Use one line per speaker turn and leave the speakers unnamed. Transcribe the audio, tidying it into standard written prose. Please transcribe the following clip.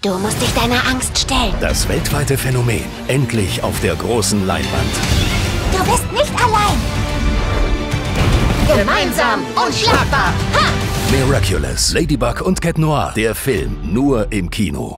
Du musst dich deiner Angst stellen.
Das weltweite Phänomen. Endlich auf der großen Leinwand.
Du bist nicht allein. Gemeinsam unschlagbar. Ha!
Miraculous, Ladybug und Cat Noir. Der Film nur im Kino.